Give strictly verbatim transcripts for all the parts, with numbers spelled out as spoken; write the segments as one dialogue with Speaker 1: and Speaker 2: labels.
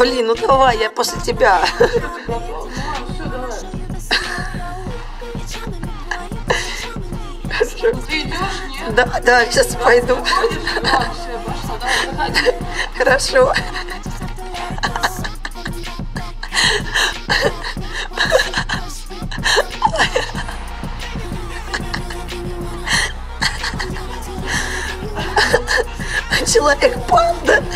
Speaker 1: Блин, ну давай, я после тебя.
Speaker 2: Ты идешь, нет?
Speaker 1: Да, да, сейчас пойду. Хорошо. Человек-панда.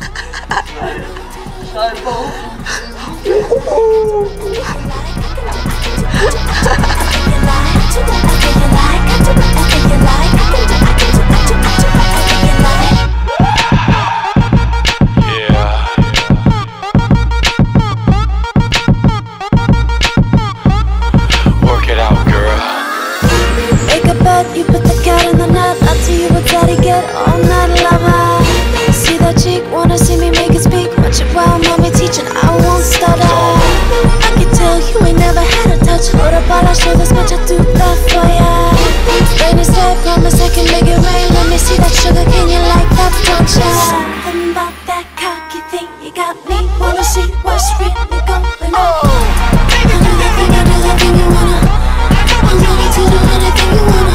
Speaker 3: You put the cat in the net. I tell you what daddy get all night lover. See that chick, wanna see me make it speak. Watch it while mommy teaching, I won't stutter. I can tell you ain't never had a touch. Hold up all I show this much, I do that for ya. Rain is dead, promise I can make it rain. Let me see that sugar, can you like that, don't ya? Something about that cocky thing, you got me. Wanna see what's really going on. I do that thing, I do that thing you wanna. I'm ready to do anything you wanna.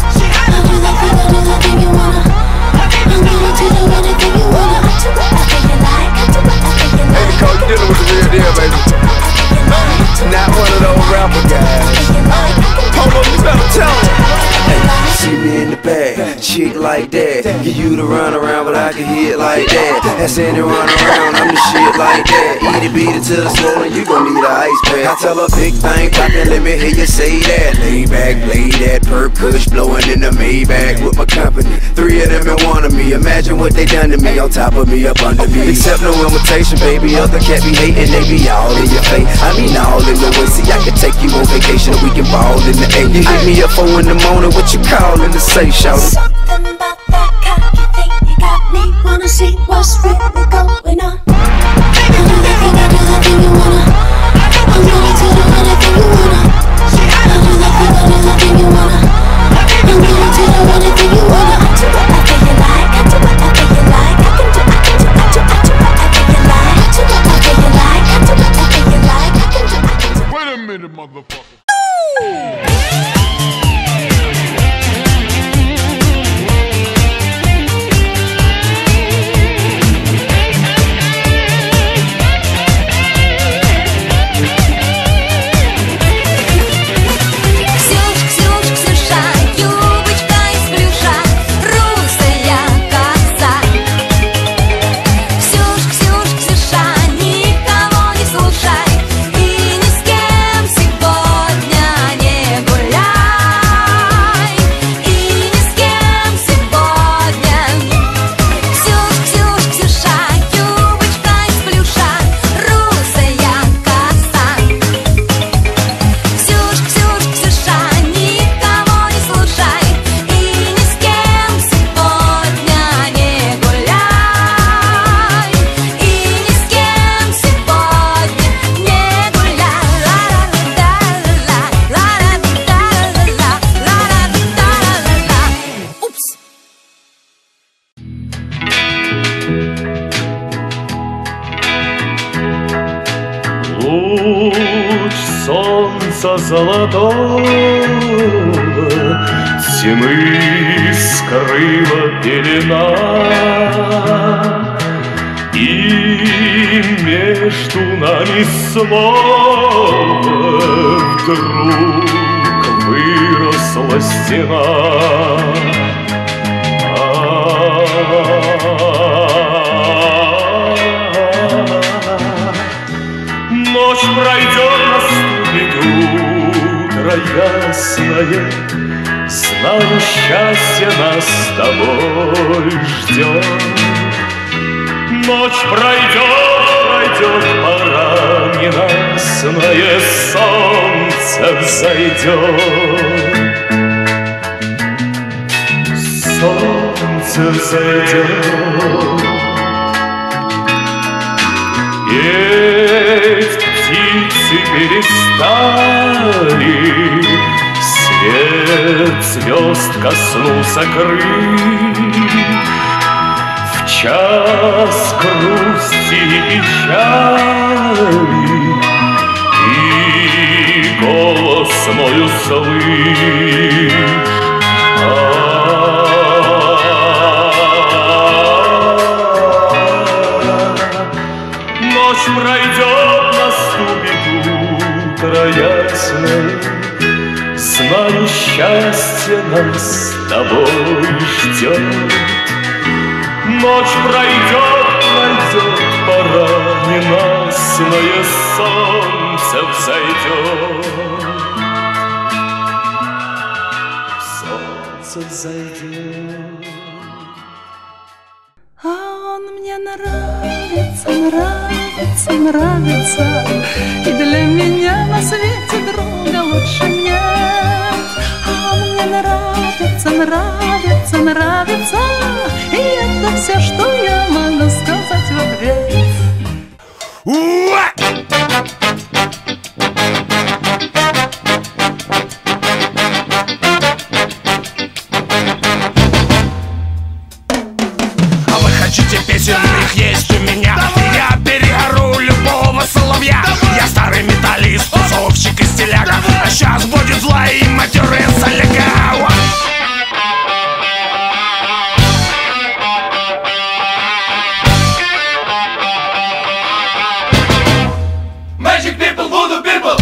Speaker 4: You dealing with the real deal, baby. Not one of those rapper guys. Hold on, you better tell him. Hey, see me in the bag, chick like that. Get you to run around, but I can hit like that. That's any run around, I'm the shit like that. Eat it, beat it till it's swollen, you gon' need an ice pack. I tell her big thing poppin', let me hear you say that. Lay back, play that, perk kush blowing in the Maybach with my company. Three of them in one of me. Imagine what they done to me, on top of me, up under me. Accept no invitation, baby. Other cat be hating, they be all in your face. I mean all in the way. See, I can take you on vacation, we can ball in the eight. You hit me up four in the morning, what you callin' to say, shout it?
Speaker 3: Something about that cocky thing, you got me. Wanna see what's really going on. I do that thing, I do that thing you wanna. I'm ready to do anything you wanna. I do that thing, I do that thing you wanna. I'm ready to do anything you wanna. I do whatever you like, I do whatever you like. I can do, I can do, I do, I do whatever you like. I do whatever you like, I do whatever you like. I can do, I can do.
Speaker 4: Wait a minute, motherfucker.
Speaker 5: Луч солнца золотого тьмы скрыла пелена, и между нами снова вдруг выросла стена. Ночь пройдет, наступит утро ясное, знаю, счастье нас с тобой ждет. Ночь пройдет, пройдет, пора ненастное, солнце взойдет. Солнце взойдет. Петь птицы перестали, свет звезд коснулся крыль. В час грусти и печали, и голос мой услышь. Ночь пройдет, наступит утро ясное, знаю, счастье нас с тобой ждет. Ночь пройдет, пройдет, пора ненастное, солнце взойдет. Солнце взойдет.
Speaker 2: А он мне нравится, нравится, нравится, и для меня на свете друга лучше нет. А он мне нравится, нравится, нравится, и это все, что я могу сказать в ответ.
Speaker 6: Песенных есть у меня. Давай. Я перегору любого соловья. Давай. Я старый металлист, тусовщик и стиляга. А сейчас будет зла и матерый соляга. Magic people, voodoo people.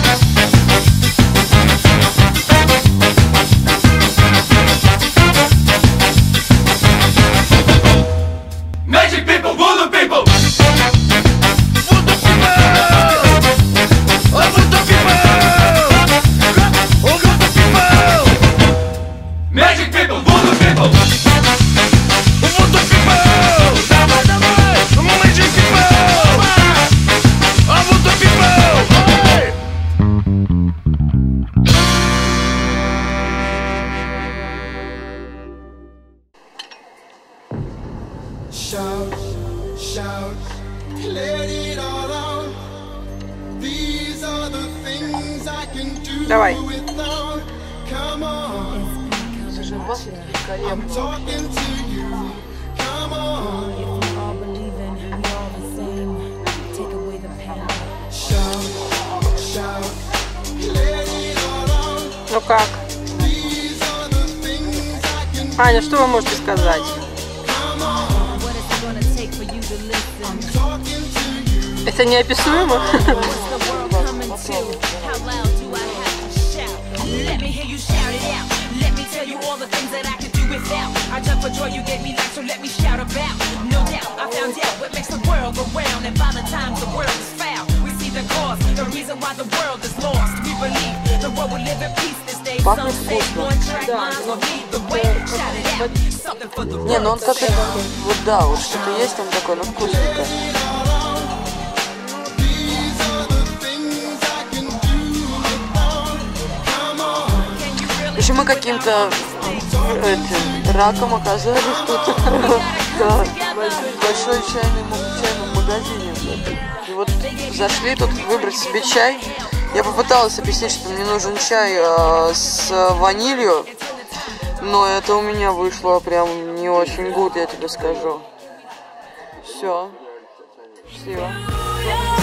Speaker 6: Magic people, voodoo people. Voodoo people. Oh, voodoo people. Oh, voodoo people. Magic people, voodoo people. Voodoo people. Давай, давай. Magic people. Oh, voodoo people.
Speaker 7: Shout, shout, let it all out. These are the things I can do
Speaker 1: Давай.
Speaker 7: without. Come on, I'm talking to you. Come on. Shout, shout, let it all out.
Speaker 1: Ну как?
Speaker 7: These are the things I can do.
Speaker 1: Аня, что вы можете сказать? Это неописуемо? Пахнет вкусно. Не, ну он как-то, вот да, вот что-то есть, он такой, ну вкусненько. Еще мы каким-то этим раком оказались тут, да, в большой чайном магазине. И вот зашли тут выбрать себе чай. Я попыталась объяснить, что мне нужен чай э, с ванилью, но это у меня вышло прям не очень гуд, я тебе скажу. Все. Счастливо.